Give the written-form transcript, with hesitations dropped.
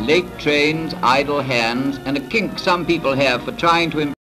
late trains, idle hands, and a kink some people have for trying to